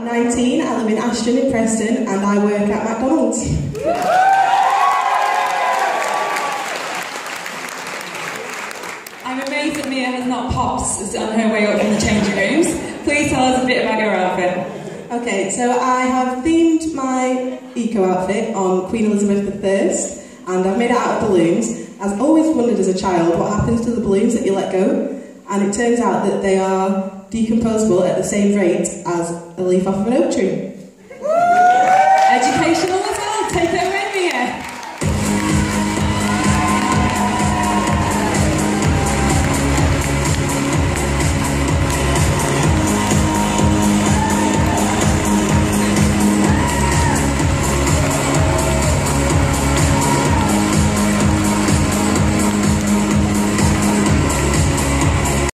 19, I live in Ashton in Preston, and I work at McDonald's. I'm amazed that Mia has not pops on her way up from the changing rooms. Please tell us a bit about your outfit. Okay, so I have themed my eco outfit on Queen Elizabeth I, and I've made it out of balloons. I've always wondered as a child what happens to the balloons that you let go, and it turns out that they are decomposable at the same rate as a leaf off of an oak tree.